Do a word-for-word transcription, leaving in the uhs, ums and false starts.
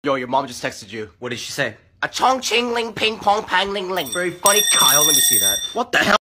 Yo, your mom just texted you. What did she say? A Chong Ching Ling ping pong pang ling ling. Very funny, Kyle. Let me see that. What the hell?